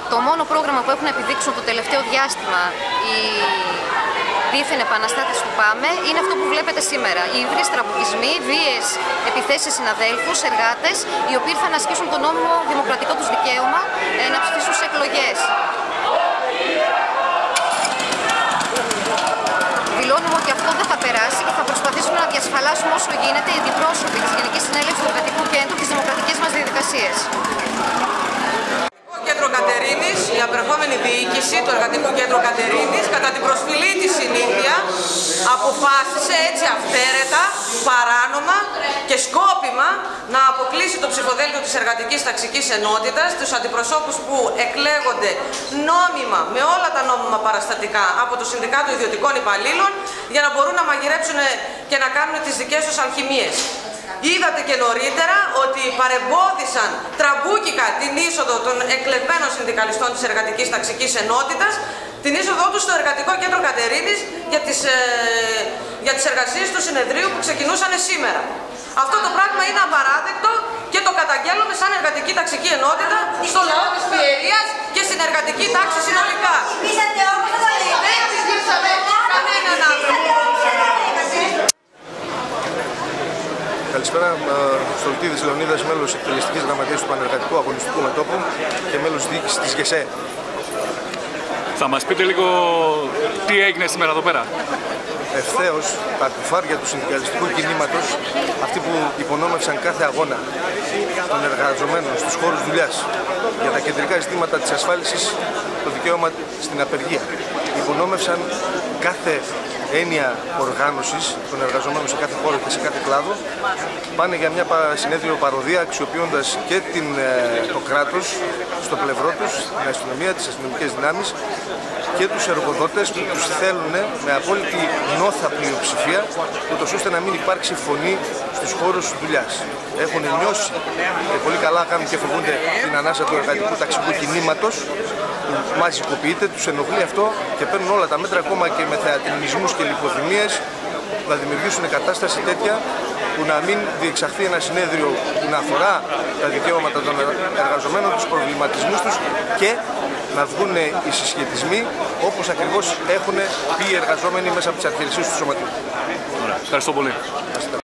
Το μόνο πρόγραμμα που έχουν να επιδείξουν το τελευταίο διάστημα οι δίθεν επαναστάτες του ΠΑΜΕ είναι αυτό που βλέπετε σήμερα. Οι ύβρις τραμπουκισμοί, βίαιες επιθέσεις σε συναδέλφους, εργάτες, οι οποίοι ήρθαν να ασκήσουν το νόμιμο δημοκρατικό τους δικαίωμα να ψηφίσουν σε εκλογές. Δηλώνουμε ότι αυτό δεν θα περάσει και θα προσπαθήσουμε να διασφαλίσουμε όσο γίνεται οι αντιπρόσωποι της Γενικής Συνέλευσης του Εργατικού Κέντρου τις δημοκρατικές μας διαδικασίες. Κατερίνης, η απερχόμενη διοίκηση του Εργατικού Κέντρου Κατερίνης, κατά την προσφυλή της συνήθεια, αποφάσισε έτσι αυθαίρετα, παράνομα και σκόπιμα να αποκλείσει το ψηφοδέλτιο της Εργατικής Ταξικής Ενότητας, τους αντιπροσώπους που εκλέγονται νόμιμα, με όλα τα νόμιμα παραστατικά από το Συνδικάτο Ιδιωτικών Υπαλλήλων, για να μπορούν να μαγειρέψουν και να κάνουν τις δικές τους αλχημίες. Είδατε και νωρίτερα ότι παρεμπόδισαν τραμπούκικα την είσοδο των εκλεγμένων συνδικαλιστών της Εργατικής Ταξικής Ενότητας, την είσοδό τους στο Εργατικό Κέντρο Κατερίνης για τις εργασίες του συνεδρίου που ξεκινούσαν σήμερα. Αυτό το πράγμα είναι απαράδεκτο και το καταγγέλλουμε σαν Εργατική Ταξική Ενότητα στο λαό της Πιερίας και στην εργατική τάξη συνολικά. Δεν ψηφίσαμε κανέναν άνθρωπο. Καλησπέρα, Στολτίδης Λεωνίδας, μέλος εκτελεστικής γραμματείας του Πανεργατικού Αγωνιστικού Μετώπου και μέλος διοίκησης της ΓΕΣΕ. Θα μας πείτε λίγο τι έγινε σήμερα εδώ πέρα? Ευθέως, τα κουφάρια του συνδικαλιστικού κινήματος, αυτοί που υπονόμευσαν κάθε αγώνα των εργαζομένων στους χώρους δουλειάς για τα κεντρικά ζητήματα της ασφάλισης, το δικαίωμα στην απεργία, υπονόμευσαν κάθε έννοια οργάνωσης των εργαζομένων σε κάθε χώρο και σε κάθε κλάδο, πάνε για μια συνέδριο παροδία αξιοποιώντας και το κράτος στο πλευρό τους, την αστυνομία, τις αστυνομικές δυνάμεις και τους εργοδότες που τους θέλουν με απόλυτη νόθα πλειοψηφία, ούτως ώστε να μην υπάρξει φωνή στους χώρους δουλειάς. Έχουν νιώσει και πολύ καλά κάνουν και φοβούνται την ανάσα του εργατικού ταξικού κινήματος που μαζικοποιείται, τους ενοχλεί αυτό και παίρνουν όλα τα μέτρα, ακόμα και με θεατρινισμούς και λιποθυμίες, να δημιουργήσουν κατάσταση τέτοια που να μην διεξαχθεί ένα συνέδριο που να αφορά τα δικαιώματα των εργαζομένων, τους προβληματισμούς τους και να βγουν οι συσχετισμοί όπως ακριβώς έχουν πει οι εργαζόμενοι μέσα από τις αρχαιρισίες του Σωματείου. Ευχαριστώ πολύ.